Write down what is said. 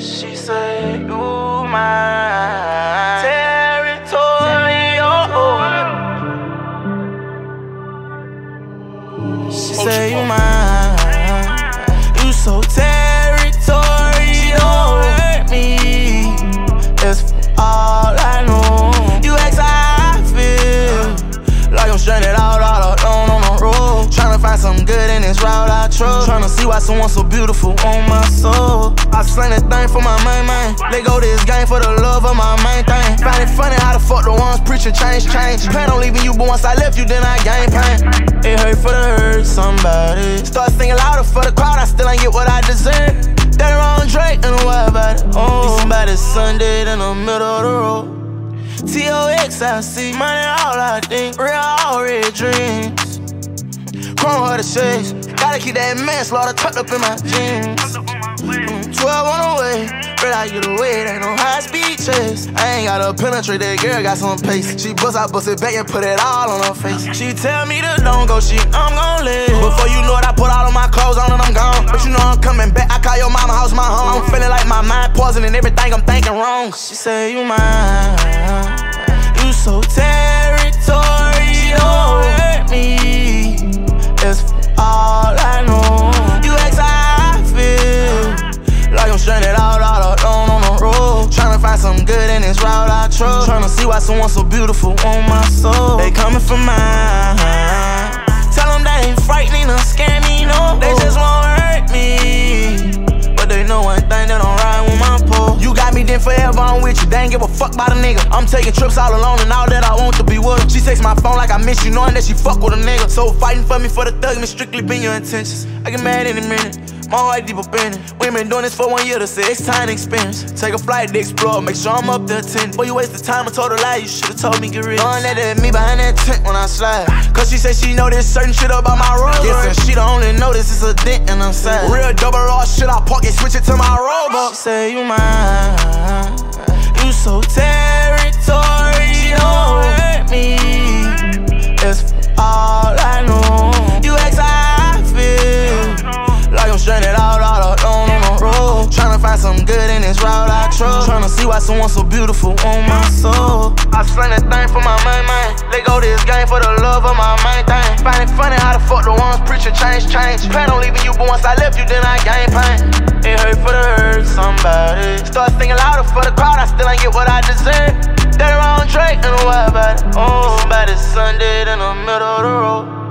She say you my territory. She say you mine. You so territory. She don't hurt me. That's all I know. You ask how I feel, like I'm stranded out all alone on the road, tryna find something good in this route I chose, tryna see why someone so beautiful on my soul. I slang that thing for my main. Let go this game for the love of my main thing. Find it funny how the fuck the ones preaching change. Plan on leaving you, but once I left you, then I gained pain. It hurt for the hurt somebody. Start singing louder for the crowd, I still ain't get what I deserve. That wrong Drake and what about it? Oh, somebody Sunday in the middle of the road. TOX, I see money, all I think. Real, all red dreams. Chrome her to chase. Gotta keep that manslaughter tucked up in my jeans. 12 on the way, but I get away, ain't no high speed chase. I ain't gotta penetrate, that girl got some pace. She bust, I bust it back and put it all on her face. She tell me to don't go, I'm gon' live. Before you know it, I put all of my clothes on and I'm gone. But you know I'm coming back, I call your mama house my home. I'm feeling like my mind poisoning everything I'm thinking wrong. She say you mine, you so territory. She don't hurt me, that's all I know. You ask how I feel, like I'm stranded out all alone on the road, tryna find something good in this route I chose, tryna see why someone so beautiful on my soul. They coming for mine. Tell them that ain't frightening or scare me, no. They just won't hurt me, but they know one thing, they don't ride with my pole. You got me then forever, I'm with you. They ain't give a fuck about a nigga. I'm taking trips all alone and all that I want to be with her. She texts my phone like I miss you, knowing that she fuck with a nigga. So fighting for me for the thug, me strictly been your intentions. I get mad in a minute, my heart deep up in it. We been doing this for 1 year to say it's time to experience. Take a flight to explore, make sure I'm up to 10. Boy, you wasted time, I told her lie, you should've told me get rich. Knowing that it me behind that tent when I slide, cause she said she know this certain shit about my road. Guessing she the only know this is a dent in her side. Real double R shit, I park and switch it to my robo. She say you mine, you so territory. She don't hurt me, that's all I know. You ask how I feel, like I'm stranded out all alone on the road, tryna find something good in this route I chose, tryna see why someone so beautiful on my soul. I slang that thing for my main. Let go this game for the love of my main thing. Find it funny how the fuck the ones preaching change. Plan on leaving you, but once I left you, then I gained pain. It hurt for the hurt somebody. Start singing louder for the crowd, I still ain't get what I deserve. That wrong Drake and what about it? Oh, somebody Sunday in the middle of the road.